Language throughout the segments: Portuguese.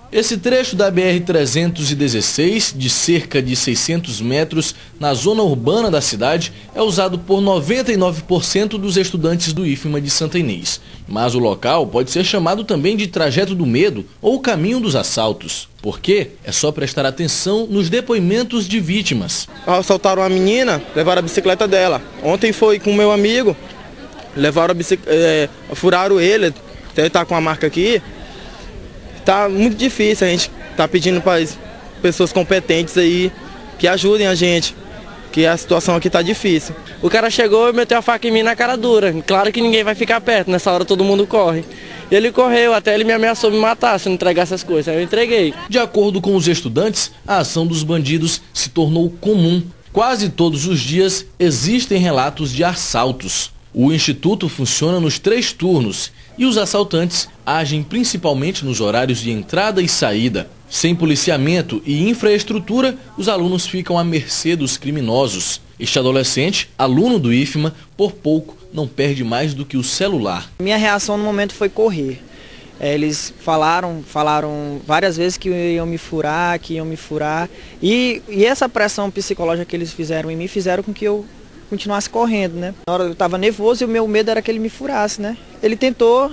Esse trecho da BR-316, de cerca de 600 metros na zona urbana da cidade, é usado por 99% dos estudantes do IFMA de Santa Inês. Mas o local pode ser chamado também de trajeto do medo ou caminho dos assaltos. Por quê? É só prestar atenção nos depoimentos de vítimas. Assaltaram uma menina, levaram a bicicleta dela. Ontem foi com meu amigo, levaram a bicicleta, furaram ele, ele tá com a marca aqui. Tá muito difícil, a gente tá pedindo para pessoas competentes aí que ajudem a gente, que a situação aqui tá difícil. O cara chegou e meteu a faca em mim na cara dura. Claro que ninguém vai ficar perto, nessa hora todo mundo corre. Ele correu, até ele me ameaçou me matar se não entregasse essas coisas, aí eu entreguei. De acordo com os estudantes, a ação dos bandidos se tornou comum. Quase todos os dias existem relatos de assaltos. O instituto funciona nos 3 turnos e os assaltantes agem principalmente nos horários de entrada e saída. Sem policiamento e infraestrutura, os alunos ficam à mercê dos criminosos. Este adolescente, aluno do IFMA, por pouco não perde mais do que o celular. Minha reação no momento foi correr. Eles falaram várias vezes que iam me furar, E essa pressão psicológica que eles fizeram em mim, fizeram com que eu continuasse correndo, né? Na hora eu estava nervoso e o meu medo era que ele me furasse, né? Ele tentou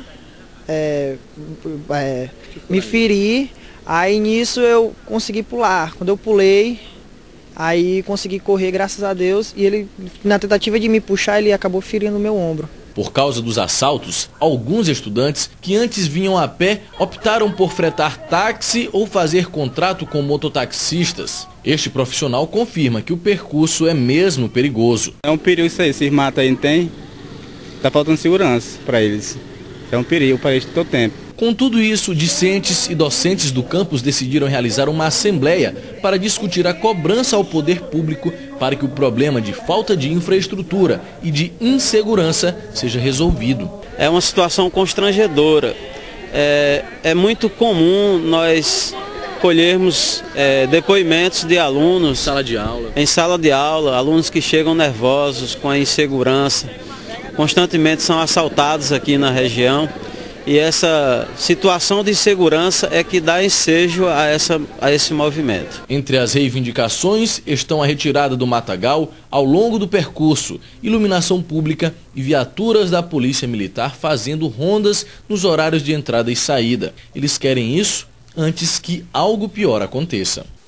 me ferir, aí nisso eu consegui pular. Quando eu pulei, aí consegui correr, graças a Deus, e ele, na tentativa de me puxar, ele acabou ferindo o meu ombro. Por causa dos assaltos, alguns estudantes que antes vinham a pé optaram por fretar táxi ou fazer contrato com mototaxistas. Este profissional confirma que o percurso é mesmo perigoso. É um perigo isso aí, esses matos aí não tem, tá faltando segurança para eles. É um perigo para eles todo o tempo. Com tudo isso, discentes e docentes do campus decidiram realizar uma assembleia para discutir a cobrança ao poder público para que o problema de falta de infraestrutura e de insegurança seja resolvido. É uma situação constrangedora. É muito comum nós colhermos depoimentos de alunos em sala de aula, alunos que chegam nervosos com a insegurança, constantemente são assaltados aqui na região. E essa situação de insegurança é que dá ensejo a esse movimento. Entre as reivindicações estão a retirada do matagal ao longo do percurso, iluminação pública e viaturas da Polícia Militar fazendo rondas nos horários de entrada e saída. Eles querem isso antes que algo pior aconteça.